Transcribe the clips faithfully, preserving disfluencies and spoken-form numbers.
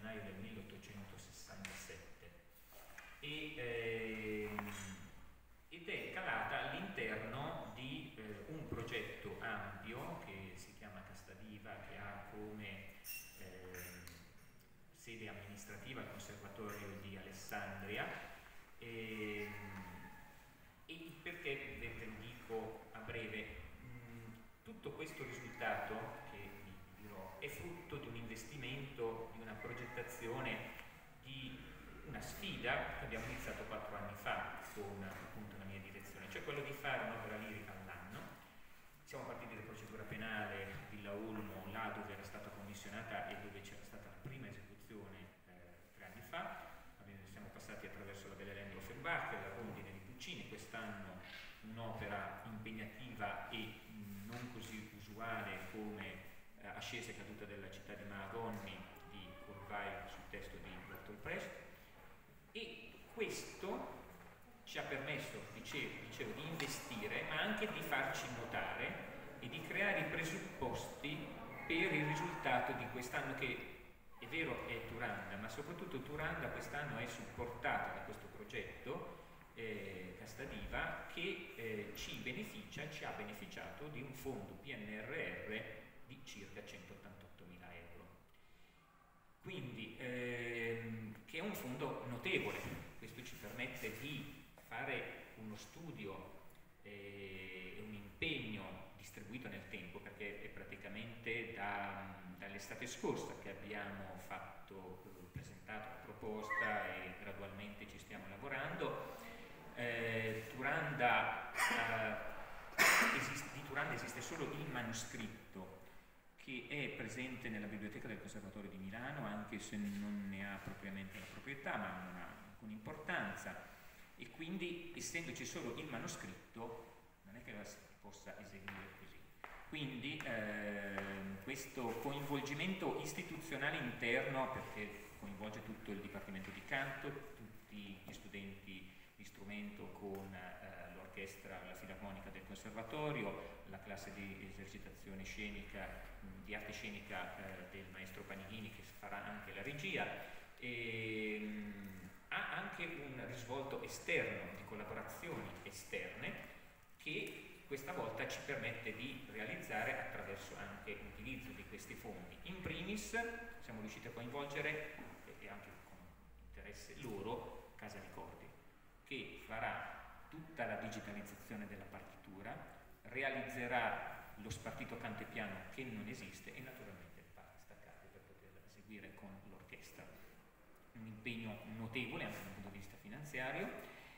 gennaio del milleottocentosessantasette e, eh, ed è calata all'interno di eh, un progetto ampio che si chiama Castadiva, che ha come eh, sede amministrativa il Conservatorio di Alessandria. E, e perché ve lo dico a breve? Mh, tutto questo risultato che vi dirò è frutto di un investimento, di una progettazione, di una sfida che abbiamo iniziato quattro anni fa con appunto la mia direzione, cioè quello di fare un'opera lirica all'anno. Siamo partiti da procedura penale, Villa Olmo, là dove era stata commissionata e dove c'era stata la prima esecuzione eh, tre anni fa. Siamo passati attraverso la Bella Lengua Offenbach, la Rondine di Puccini, quest'anno un'opera impegnativa e non così usuale come eh, Ascesa e caduta della città di Mahagonni di Curvai sul testo di Bertolt Brecht. E questo ci ha permesso, dicevo, dicevo, di investire, ma anche di farci notare e di creare i presupposti per il risultato di quest'anno, che è vero è Turanda, ma soprattutto Turanda quest'anno è supportata da questo progetto eh, Castadiva, che eh, ci beneficia, ci ha beneficiato di un fondo P N R R di circa centottantottomila euro. Quindi, ehm, che è un fondo notevole. Questo ci permette di fare uno studio e eh, un impegno distribuito nel tempo, perché è praticamente da, dall'estate scorsa che abbiamo fatto, presentato la proposta e gradualmente ci stiamo lavorando. Eh, Turanda, eh, esiste, di Turanda esiste solo il manoscritto, che è presente nella biblioteca del Conservatorio di Milano, anche se non ne ha propriamente la proprietà, ma non ha alcuna importanza, e quindi essendoci solo il manoscritto non è che la si possa eseguire così. Quindi eh, questo coinvolgimento istituzionale interno, perché coinvolge tutto il Dipartimento di Canto, tutti gli studenti di strumento con eh, l'orchestra, la filarmonica del Conservatorio, la classe di esercitazione scenica, di arte scenica eh, del maestro Panighini, che farà anche la regia, e mh, ha anche un risvolto esterno, di collaborazioni esterne, che questa volta ci permette di realizzare attraverso anche l'utilizzo di questi fondi. In primis siamo riusciti a coinvolgere, e anche con interesse loro, Casa Ricordi, che farà tutta la digitalizzazione della partitura, realizzerà lo spartito canto e piano che non esiste e naturalmente le parti staccate per poter eseguire con l'orchestra. Un impegno notevole anche dal punto di vista finanziario.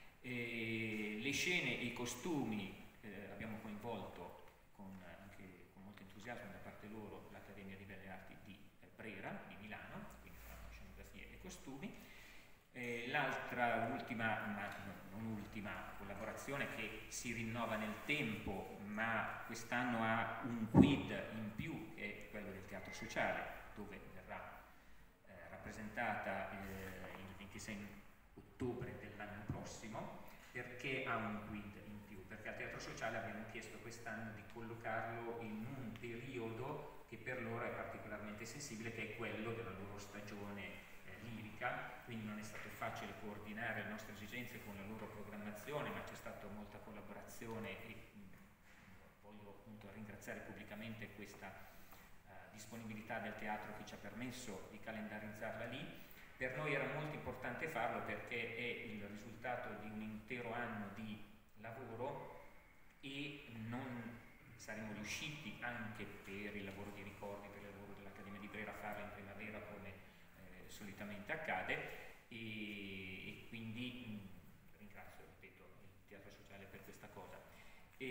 E le scene e i costumi eh, abbiamo coinvolto con, anche con molto entusiasmo da parte loro l'Accademia di Belle Arti di eh, Brera, di Milano, quindi faranno scenografie e costumi. Eh, l'altra, ultima, ma non ultima, collaborazione che si rinnova nel tempo, ma quest'anno ha un quid in più, che è quello del Teatro Sociale, dove verrà eh, rappresentata eh, il ventisei ottobre dell'anno prossimo. Perché ha un quid in più? Perché al Teatro Sociale abbiamo chiesto quest'anno di collocarlo in un periodo che per loro è particolarmente sensibile, che è quello della loro stagione eh, lirica, quindi non è stato facile coordinare le nostre esigenze con la loro programmazione, ma c'è stata molta collaborazione e mh, voglio appunto ringraziare pubblicamente questa uh, disponibilità del teatro che ci ha permesso di calendarizzarla lì. Per noi era molto importante farlo perché è il risultato di un intero anno di lavoro e non saremmo riusciti, anche per il lavoro di ricordi, per il lavoro dell'Accademia di Brera, a farlo in primavera come eh, solitamente accade, e, e quindi mh, ringrazio, ripeto, il Teatro Sociale per questa cosa.